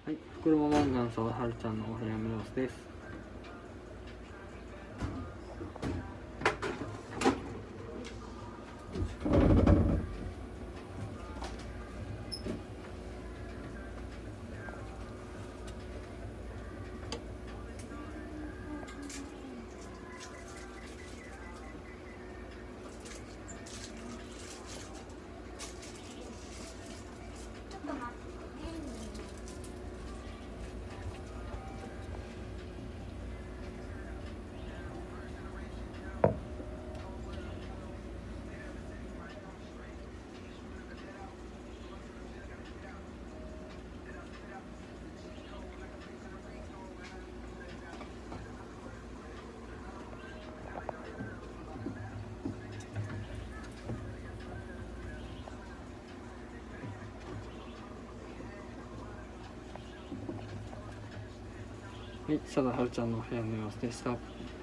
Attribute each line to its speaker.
Speaker 1: はい、袋マンガン沢はるちゃんのお部屋の様子です。はい、佐田はるちゃんのお部屋の様子でした。